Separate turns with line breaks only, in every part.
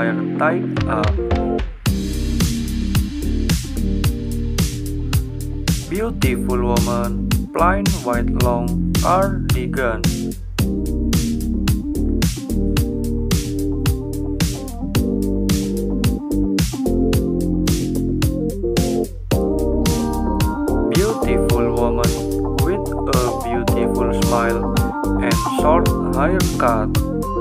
hair tied up. Beautiful woman, plain white long cardigan. Beautiful woman with a beautiful smile and short haircut.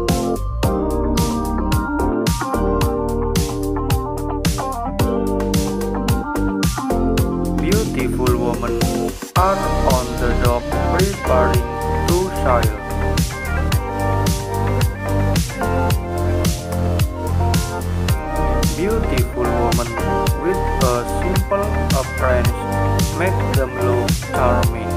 Beautiful women are on the dock preparing to sail. Beautiful women with a simple appearance make them look charming.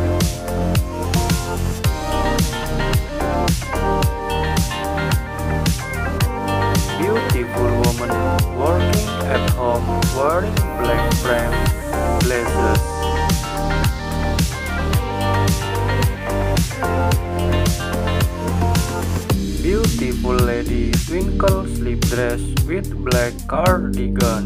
Beautiful woman working at home wearing black frame blazers. Beautiful lady twinkle slip dress with black cardigan.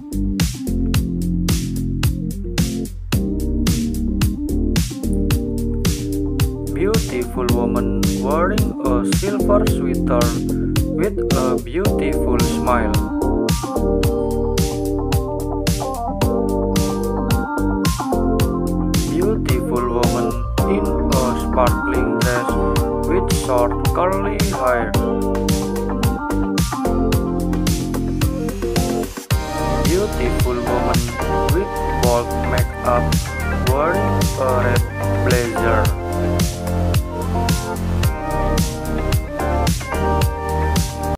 Beautiful woman wearing a silver sweater with a beautiful smile. Beautiful woman in a sparkling dress with short curly hair. Beautiful woman with bold